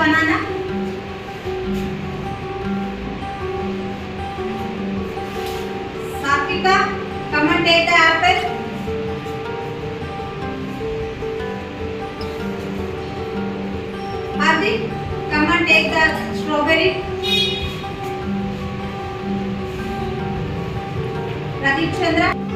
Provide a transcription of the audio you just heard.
banana. Satvika, come and take the apple. Hardik, come and take the strawberry. Pradeep Chandra.